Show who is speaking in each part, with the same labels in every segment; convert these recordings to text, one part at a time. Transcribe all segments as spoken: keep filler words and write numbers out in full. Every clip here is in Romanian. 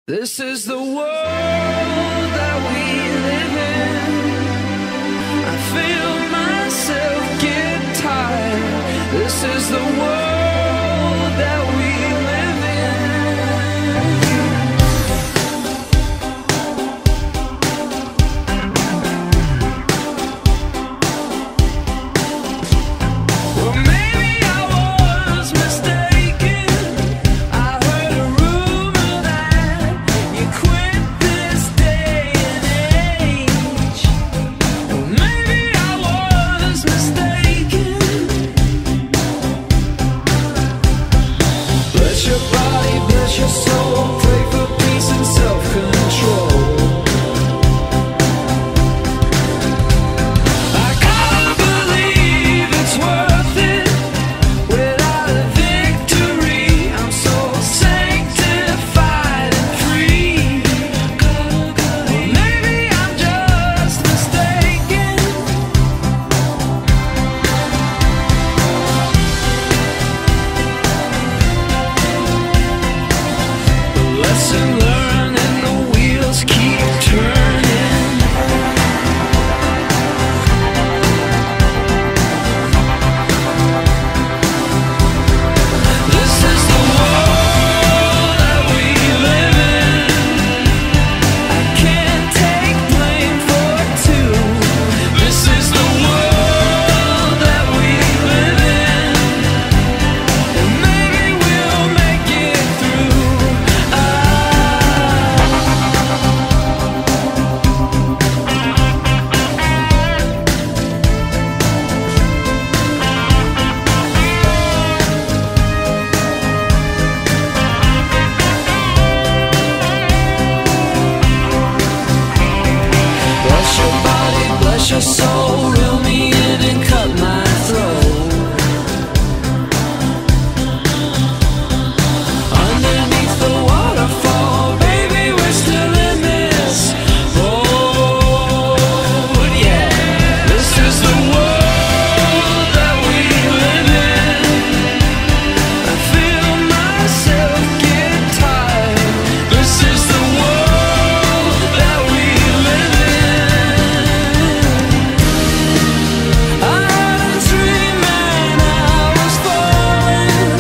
Speaker 1: This is the world that we live in. I feel myself get tired. This is the world that we live Well, maybe I was mistaken. I heard a rumor that you quit this day and age. Well, maybe I was mistaken. Bless your body, bless your soul. Pray for peace and self-control. I gotta believe it's worth it. Without a victory, I'm so sanctified and free. Well, maybe I'm just mistaken. Lesson learned and the wheels keep turning. This is the world that we live in. I can't take blame for two. This is the world that we live in. And maybe we'll make it through. Bless your body, bless your soul. Reel me in and cut my throat. Underneath the waterfall, baby, we're still in this boat. Yeah, this is the world that we live in. I feel myself get tired. This is the world that we live in. I had a dream and I was falling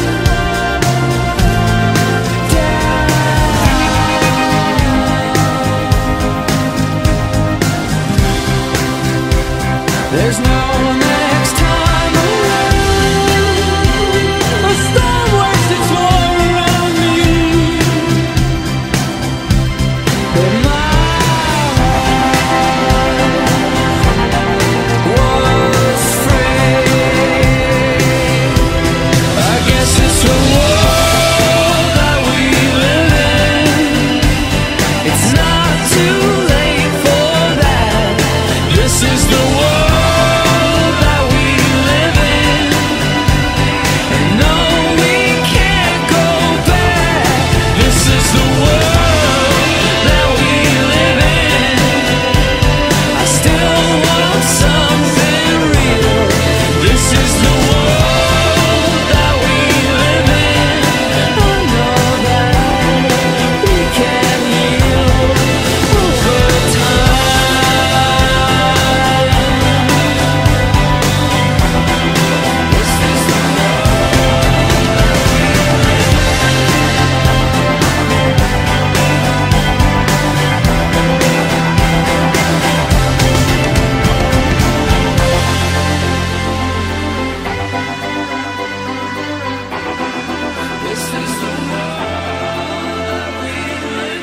Speaker 1: down. There's no next time around. A storm wastes its war around me, but my heart was free. I guess it's the world that we live in. It's not too late for that. This is the world that we live in. And no, we can't go back. This is the world that we live in. I still want something real. This is the world that we live in. I know that we can heal over time. This is the This is the world that we live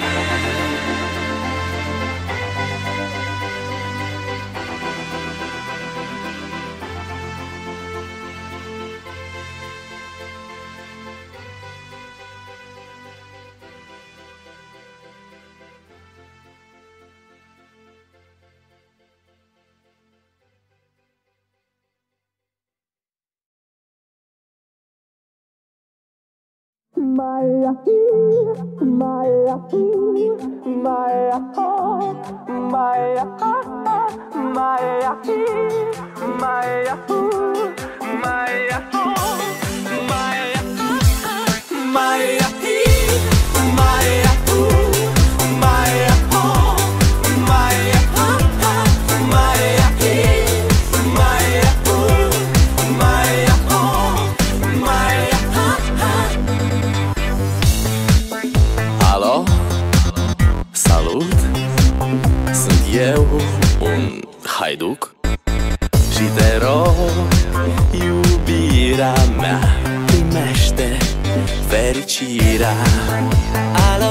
Speaker 2: Maya, Maya, Maya, Maya, Maya, Maya, Maya, Maya, Maya, Maya,
Speaker 3: Alo? Salut! Sunt eu, un haiduc, și te rog, iubirea mea, primește fericirea.
Speaker 4: Alo,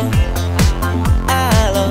Speaker 4: alo,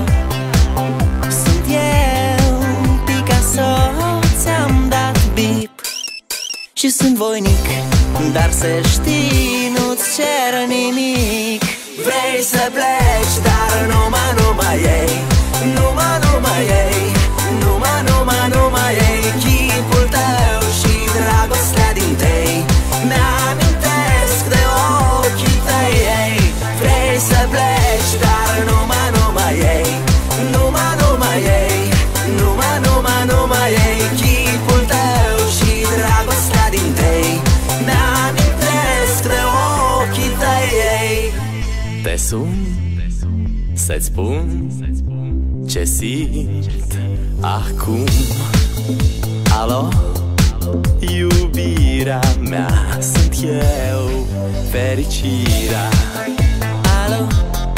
Speaker 4: sunt eu, Picasso, ți-am dat bip și sunt voinic, dar să știi, nu-ți cer nimic. Vrei să pleci, dar numai, numai ei, numai, numai ei, numai, numai, numai ei, chipul tău și dragostea din tei mi-amintesc de ochii tăi, ei. Vrei să pleci, dar numai, numai ei, numai, numai ei, numai, numai, numai ei, chipul tău și dragostea din tei mi-amintesc de ochii tăi, ei.
Speaker 3: Te sun să-ți spun ce simt acum. Alo? Iubirea mea, sunt eu, fericirea.
Speaker 4: Alo,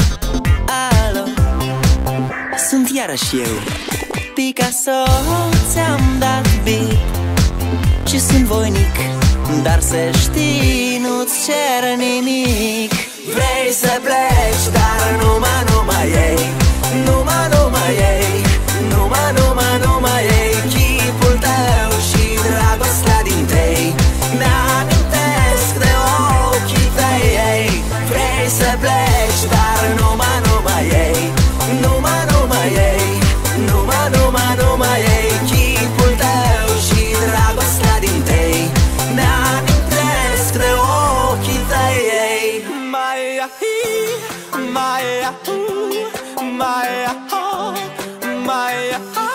Speaker 4: alo, sunt iarăși eu, Picasso, ți-am dat bip și sunt voinic, dar să știi, nu-ți cer nimic. Vrei să pleci, dar numai, numai ei, numai, numai ei, numai, numai, numai ei, chipul tău și dragostea din tei mi-amintesc de ochii tăi, ei. Vrei să pleci, dar numai, numai ei, numai, numai ei, numai, numai, numai ei, chipul tău și dragostea din tei mi-amintesc de ochii tăi, ei.
Speaker 2: Maya, Maya, Maya, Maya,